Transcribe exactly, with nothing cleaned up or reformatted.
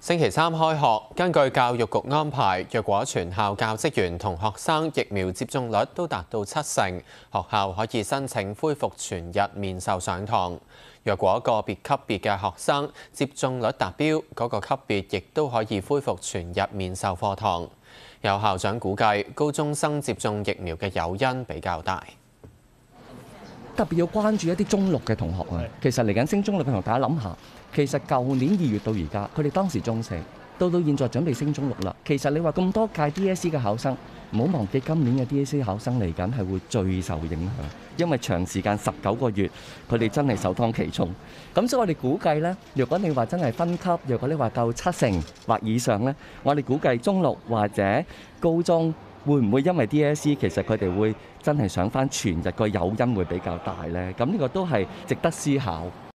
星期三開學，根據教育局安排，若果全校教職員同學生疫苗接種率都達到七成，學校可以申請恢復全日面授上堂。若果個別級別嘅學生接種率達標，嗰個級別亦都可以恢復全日面授課堂。有校長估計，高中生接種疫苗嘅誘因比較大。 特別要關注一啲中六嘅同學啊，其實嚟緊升中六嘅同學，大家諗下，其實舊年二月到而家，佢哋當時中四，到到現在準備升中六啦。其實你話咁多屆 D S E 嘅考生，唔好忘記今年嘅 D S E 考生嚟緊係會最受影響，因為長時間十九個月，佢哋真係首當其衝。咁所以我哋估計呢，如果你話真係分級，如果你話夠七成或以上呢，我哋估計中六或者高中。會唔會因為 D S E 其實佢哋會真係上返全日個誘因會比較大呢？咁呢個都係值得思考。